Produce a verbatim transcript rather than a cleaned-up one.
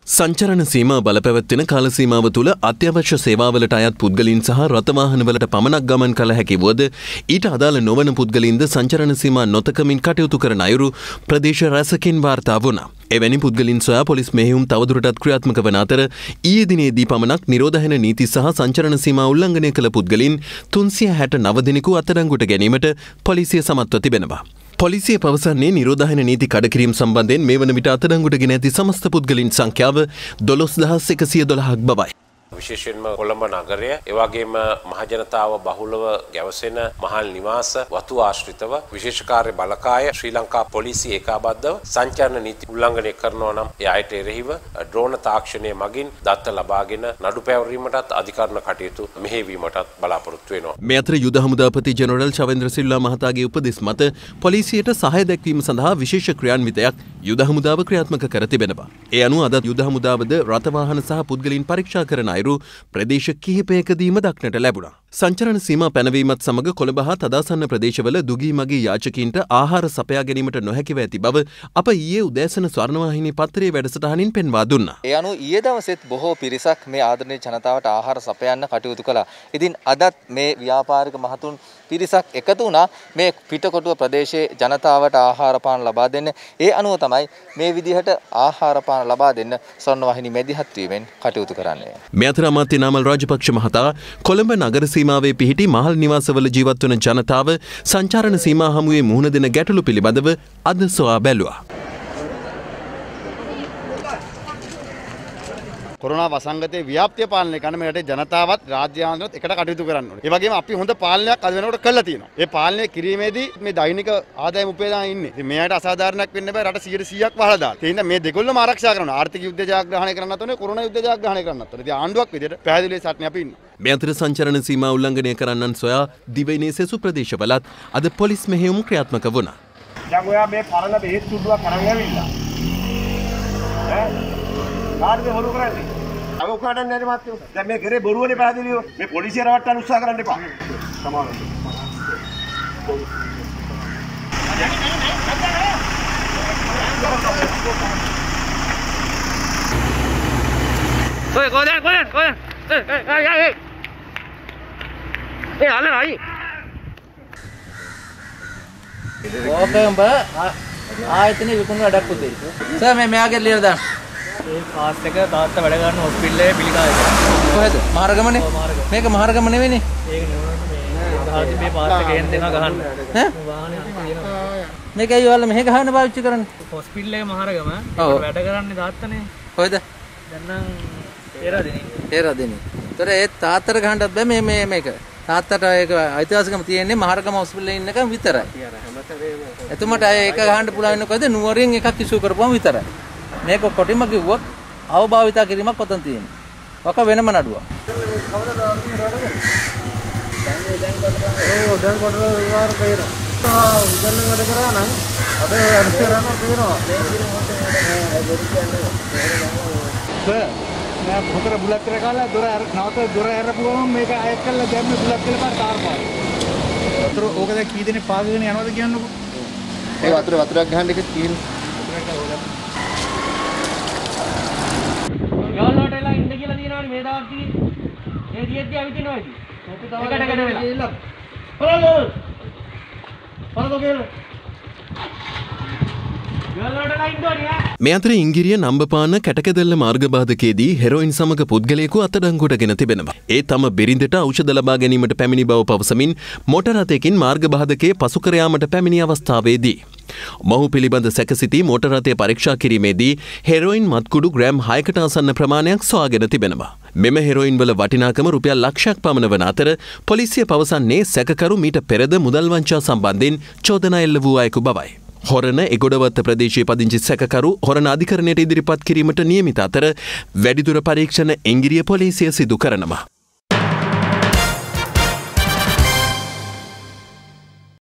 සංචරණ සීමා බලපැවැත්වෙන කාල සීමාව තුළ අත්‍යවශ්‍ය සේවාවලට අයත් පුද්ගලයන් සහ රථවාහනවලට පමණක් ගමන් කළ හැකි වුවද ඊට අදාළ නොවන පුද්ගලයින්ද සංචරණ සීමා නොතකමින් කටයුතු කරන අයුරු ප්‍රදේශ රැසකින් වාර්තා වුණා. එවැනි පුද්ගලයන් සොයා පොලිස් මෙහෙයුම් තවදුරටත් ක්‍රියාත්මක වන අතර ඊයේ දිනේදී පමණක් නිරෝධායන නීති සහ සංචරණ සීමා උල්ලංඝනය කළ පුද්ගලයන් තුන්සිය හැට නව දෙනෙකු අත්අඩංගුවට ගැනීමට පොලිසිය සමත්ව තිබෙනවා. පොලිසිය පවසන්නේ නිරෝධායන නීති කඩකිරීම සම්බන්ධයෙන් මේ වන විට අත්අඩංගුවට ගෙන ඇති සමස්ත පුද්ගලයන් සංඛ්‍යාව දොළොස් දහස් එකසිය දොළහක් බවයි. විශේෂයෙන්ම කොළඹ නගරය, එවැගේම මහජනතාව බහුලව ගැවසෙන මහල් නිවාස, වතු ආශ්‍රිතව විශේෂ කාර්ය බලකාය ශ්‍රී ලංකා පොලිසිය ඒකාබද්ධව සංචාරණ නීති උල්ලංඝනය කරනවා නම් ඒ අයට එරෙහිව ඩ්‍රෝන තාක්ෂණය මගින් දත්ත ලබාගෙන නඩු පැවරීමටත් අධිකරණ කටයුතු මෙහෙයවීමටත් බලාපොරොත්තු වෙනවා. මේ අතර යුද හමුදාපති ජෙනරල් චවේන්ද්‍ර සිල්වා මහතාගේ උපදෙස් මත පොලිසියට සහාය දැක්වීම සඳහා විශේෂ ක්‍රියාන්විතයක් යුද හමුදාව ක්‍රියාත්මක කර තිබෙනවා. ඒ අනුව අද යුද හමුදාවද රථවාහන සහ පුද්ගලයන් පරීක්ෂා කරන අයුරු ප්‍රදේශ කිහිපයකදීම දක්නට ලැබුණා. සංචරණ සීමා පැනවීමත් සමග කොළඹ හා තදාසන්න ප්‍රදේශවල දුගී මගී යාචකීන්ට ආහාර සපයා ගැනීමට නොහැකිව ඇති බව අප ඊයේ උදෑසන ස්වර්ණවාහිනී පත්තරයේ වැඩසටහනින් පෙන්වා දුන්නා. ඒ අනුව ඊයේ දවසෙත් බොහෝ පිරිසක් මේ ආදරණීය ජනතාවට ආහාර සපයන්න කටයුතු කළා. ඉතින් අදත් මේ ව්‍යාපාරික මහතුන් පිරිසක් එකතු වුණා මේ පිටකොටුව ප්‍රදේශයේ ජනතාවට ආහාර පාන ලබා දෙන්න. ඒ අනුව තමයි මේ විදිහට ආහාර පාන ලබා දෙන්න ස්වර්ණවාහිනී මැදිහත් වීමෙන් කටයුතු කරන්නේ. මේ අතර අමාත්‍ය නාමල් රාජපක්ෂ මහතා කොළඹ නගර සීමාවේ පිහිටි මහල් නිවාසවල ජීවත් වන ජනතාව සංචාරණ සීමා හමුවේ මුහුණ දෙන ගැටලු පිළිබඳව අද සොයා බැලුවා. කොරෝනා වසංගතයේ ව්‍යාප්තිය පාලනය කරන මේ රටේ ජනතාවත් රාජ්‍ය ආණ්ඩුවත් එකට කටයුතු කරන්න ඕනේ. ඒ වගේම අපි හොඳ පාලනයක් අද වෙනකොට කළා තියෙනවා. ඒ පාලනය කිරීමේදී මේ දෛනික ආදායම උපයලා ඉන්නේ. ඉතින් මෙයාට අසාධාරණයක් වෙන්න බෑ රට සියයට සීයක් වහලා දාලා. ඒ හින්දා මේ දෙකොල්ලම ආරක්ෂා කරනවා. ආර්ථික යුද්ධ ජයග්‍රහණය කරන්නත් ඕනේ, කොරෝනා යුද්ධ ජයග්‍රහණය කරන්නත් ඕනේ. ඉතින් ආණ්ඩුවක් විදිහට පැහැදිලිව සටනේ අපි ඉන්නවා. මේ අතර සංචරණ සීමා උල්ලංඝනය කරන්නන් සොයා දිවයිනේ සෙසු ප්‍රදේශවලත් අද පොලිස් මෙහෙයුම් ක්‍රියාත්මක වුණා. දැන් ඔයා මේ පරණ බෙහෙත් සුදුවක් කරන් ඇවිල්ලා. ඈ කාර්යය හොරු කරන්නේ. අව උකාඩන් නැරි මාත්‍යෝ. දැන් මේ කරේ බොරුවනේ පැහැදිලිව. මේ පොලිසිය රවට්ටන්න උත්සාහ කරන්න එපා. සමාවෙන්න. Oye, corre, corre, corre. Eh, eh, eh, eh. Eh, alle nahi. ඕකේ උඹ ආයතනෙ විකුණු වැඩක් පුතේ. සර් මේ මෙයාගේ ලියලා දාන්න. ඒ පාස් එක තාත්තා වැඩ ගන්න හොස්පිටල් එකේ පිළිකාවේ. කොහෙද? මහරගමනේ. මේක මහරගම නෙවෙයිනේ. ඒක නෙවෙයි මේ දහස් මේ පාස් එක හෙන් දෙනවා ගහන්න. ඈ? වාහනේ තියෙනවා. මේක ඇයි ඔයාලා මෙහෙ ගහන්න පාවිච්චි කරන්නේ? හොස්පිටල් එකේ මහරගම. වැඩ කරන්නේ තාත්තනේ. කොහෙද? දැන් නම් තේරෙන්නේ. තේරෙන්නේ. ඒතර ඒ තාත්තට ගහන්නත් බෑ මේ මේ මේක. තාත්තට ඒක අයිතිවාසිකම තියෙන්නේ මහරගම හොස්පිටල් එකේ ඉන්නකම් විතරයි. එතුමට ඒක ගහන්න පුළුවන් වෙනකොද නුවරින් එකක් ඉෂු කරපුවම විතරයි. මේක කොටිම කිව්වොත් අවභාවිතා කිරීමක් කොතන තියෙන්නේ. ඔක වෙනම නඩුවක්. ඔව් දැන් කොට විවාර කරනවා. ආ උදැල්ල වැඩ කරා නම් අද වැඩ කරනවා කියනවා. මම මොකද බුලත් කර කාලා දොර නවත දොර ඇරපුවම මේක අයෙක් කළා දැම්මේ බුලත් කියලා පාර තාර පාර. වතුර ඕක දැන් කී දෙනෙක් පාගගෙන යනවද කියන්නකෝ. ඒ වතුර වතුරක් ගහන්න එක කීන. යවලට එලා ඉන්න කියලා දිනවනේ මේ දවස් ටිකේ. ඒ දියෙද්දි අවිදිනවා ඉතින්. ඔක තව එකට එකට වෙලා. පරලෝ. පරලෝ කියලා. මේ අතර ඉංගිරිය නම්බපාන කැටකෙදෙල්ල මාර්ගබාධකයේදී හෙරොයින් සමග පුද්ගලයෙකු අත්අඩංගුවට ගෙන තිබෙනවා. ඒ තම බිරිඳට ඖෂධ ලබා ගැනීමට පැමිණි බව පවසමින් මෝටර් රථයකින් මාර්ගබාධකයේ පසු කර යාමට පැමිණි අවස්ථාවේදී මොහු පිළිබඳ සැකසිතී මෝටර් රථය පරීක්ෂා කිරීමේදී හෙරොයින් මත්කුඩු ග්‍රෑම් හයකට ආසන්න ප්‍රමාණයක් සොයාගෙන තිබෙනවා. මෙම හෙරොයින් වල වටිනාකම රුපියල් ලක්ෂයක් පමණ වන අතර පොලිසිය පවසන්නේ සැකකරු මීට පෙරද මුදල් වංචා සම්බන්ධයෙන් චෝදනා එල්ල වූ අයෙකු බවයි. හොරණ එගොඩවත්ත ප්‍රදේශයේ පදිංචි සැකකරු හොරණ අධිකරණයට ඉදිරිපත් කිරීමට නියමිත අතර වැඩිදුර පරීක්ෂණ ඉංගිරිය පොලිසිය සිදු කරනවා.